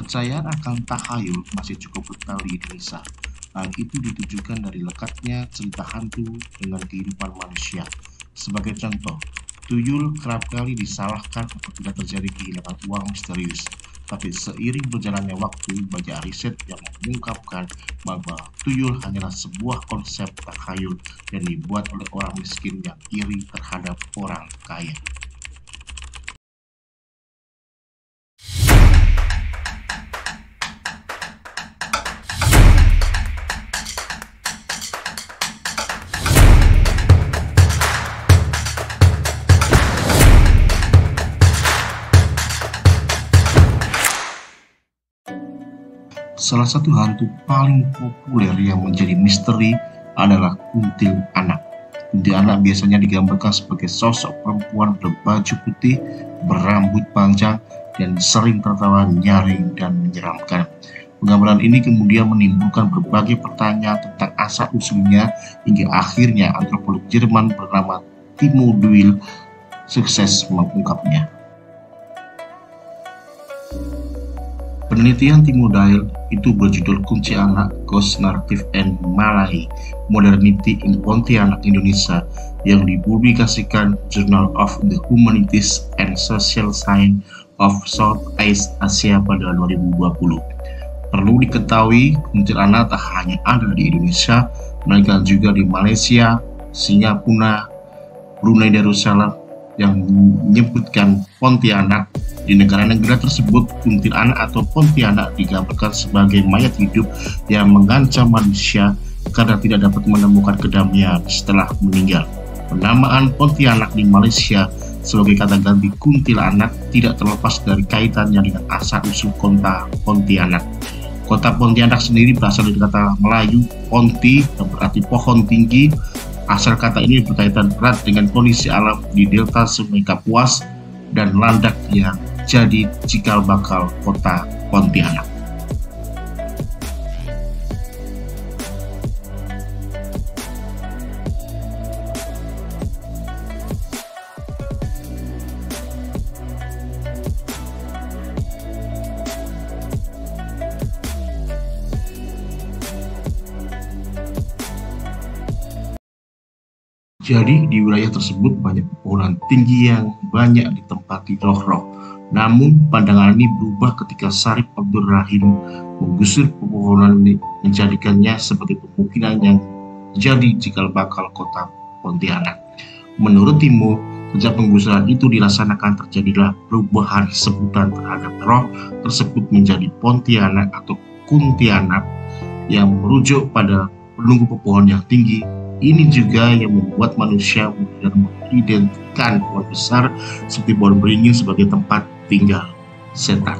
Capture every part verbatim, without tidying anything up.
Kepercayaan akan tahayul masih cukup kental di Indonesia. Hal itu ditujukan dari lekatnya cerita hantu dengan kehidupan manusia. Sebagai contoh, tuyul kerap kali disalahkan apabila terjadi kehilangan uang misterius. Tapi seiring berjalannya waktu, banyak riset yang mengungkapkan bahwa tuyul hanyalah sebuah konsep tahayul yang dibuat oleh orang miskin yang iri terhadap orang kaya. Salah satu hantu paling populer yang menjadi misteri adalah kuntilanak. Kuntilanak biasanya digambarkan sebagai sosok perempuan berbaju putih, berambut panjang, dan sering tertawa nyaring dan menyeramkan. Penggambaran ini kemudian menimbulkan berbagai pertanyaan tentang asal-usulnya hingga akhirnya antropolog Jerman bernama Timo Doyle sukses mengungkapnya. Penelitian Timo Doyle itu berjudul Kuntilanak Ghost Narrative and Malahi Modernity in Pontianak Indonesia yang dipublikasikan Journal of the Humanities and Social Science of Southeast Asia pada dua ribu dua puluh. Perlu diketahui, kuntilanak tak hanya ada di Indonesia, melainkan juga di Malaysia, Singapura, Brunei Darussalam yang menyebutkan Pontianak. Di negara-negara tersebut, kuntilanak atau Pontianak digambarkan sebagai mayat hidup yang mengancam manusia karena tidak dapat menemukan kedamaian setelah meninggal. Penamaan Pontianak di Malaysia sebagai kata ganti kuntilanak tidak terlepas dari kaitannya dengan asal-usul kota Pontianak. Kota Pontianak sendiri berasal dari kata Melayu ponti yang berarti pohon tinggi. Asal kata ini berkaitan erat dengan kondisi alam di delta Sungai Kapuas dan landak yang jadi cikal bakal kota Pontianak. Jadi di wilayah tersebut banyak pepohonan tinggi yang banyak ditempati roh-roh. Namun pandangan ini berubah ketika Syarif Abdul Rahim menggusur pepohonan ini, menjadikannya sebagai pemukiman yang jadi cikal bakal kota Pontianak. Menurut Timo, sejak penggusuran itu dilaksanakan terjadilah perubahan sebutan terhadap roh tersebut menjadi Pontianak atau Kuntilanak yang merujuk pada penunggu pepohonan yang tinggi. Ini juga yang membuat manusia mulai mengidentikan pohon besar seperti pohon beringin sebagai tempat tinggal setan.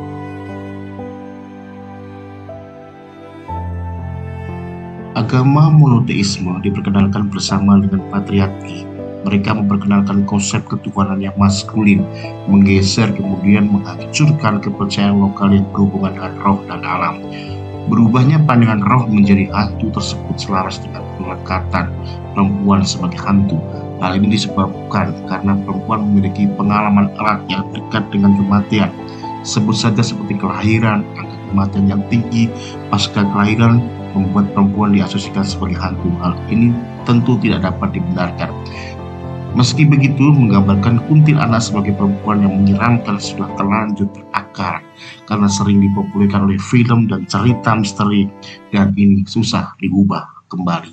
Agama monoteisme diperkenalkan bersama dengan patriarki. Mereka memperkenalkan konsep ketuhanan yang maskulin, menggeser kemudian menghancurkan kepercayaan lokal yang berhubungan dengan roh dan alam. Berubahnya pandangan roh menjadi hantu tersebut selaras dengan pelekatan perempuan sebagai hantu. Hal ini disebabkan karena perempuan memiliki pengalaman erat yang dekat dengan kematian. Sebut saja seperti kelahiran, angka kematian yang tinggi pasca kelahiran membuat perempuan diasosiasikan sebagai hantu. Hal ini tentu tidak dapat dibenarkan. Meski begitu, menggambarkan kuntilanak sebagai perempuan yang menyeramkan sudah terlanjur terakar karena sering dipopulerkan oleh film dan cerita misteri, dan ini susah diubah kembali.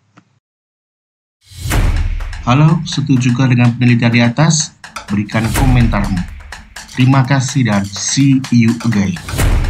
Halo, setujukah dengan penelitian di atas? Berikan komentarmu. Terima kasih dan see you again.